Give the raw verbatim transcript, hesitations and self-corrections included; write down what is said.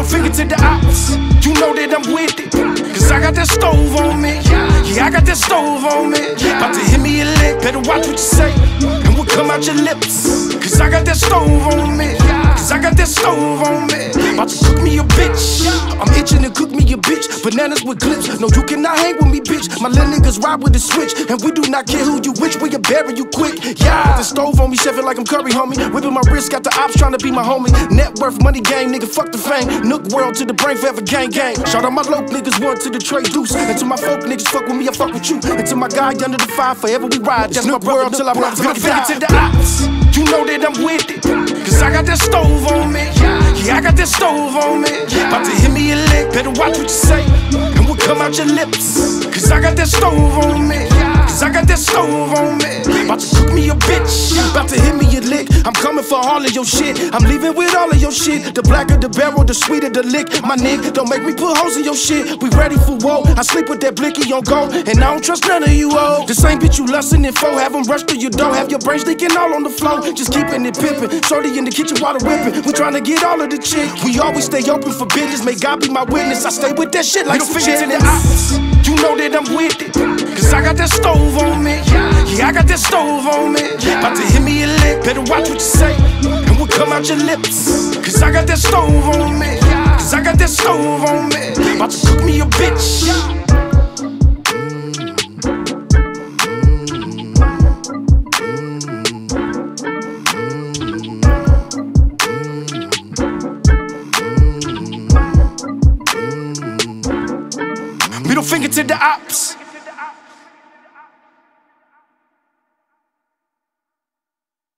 finger to the ops. You know that I'm with it, cause I got that stove on me. Yeah, I got that stove on me. About to hit me a lick, better watch what you say and what come out your lips. Cause I got that stove on me. Cause I got that stove on me. About to cook me a bitch. I'm itching to cook me a bitch. Bananas with clips. No, you cannot hang with me, bitch. My little niggas ride with the switch, and we do not care who you which. We can bury you quick. Yeah, the stove on me, chefing like I'm Curry, homie. Whipping my wrist, got the ops trying to be my homie. Net worth, money game, nigga, fuck the fame. Nook world to the brain, forever gang gang. Shout out my local niggas, one to the trade deuce. And to my folk niggas, fuck with me, I fuck with you. And to my guy under the fire, forever we ride. That's my world till I rock to the ops. You know that I'm with it, cause I got that stove on me. Yeah, I got that stove on me. About to hit me a lick, better watch what you say and what come out your lips. Cause I got that stove on me. Cause I got that stove on me. About to cook me a bitch, about to hit me a lick. I'm coming for all of your shit, I'm leaving with all of your shit. The blacker the barrel, the sweeter the lick. My nigga, don't make me put holes in your shit. We ready for war, I sleep with that blicky on go, and I don't trust none of you all. The same bitch you lustin' it for, have them rush to your door. Have your brains leaking all on the floor, just keeping it pimpin'. Shorty in the kitchen, water whipping. We tryna get all of the chick. We always stay open for business, may God be my witness. I stay with that shit like some finger to the ops. You know that I'm with it, cause I got that stove on me. Yeah, I got that stove on me. About to hit me a lick, better watch what you say and what come out your lips. Cause I got that stove on me. Cause I got that stove on me. About to cook me a bitch. Middle finger to the ops.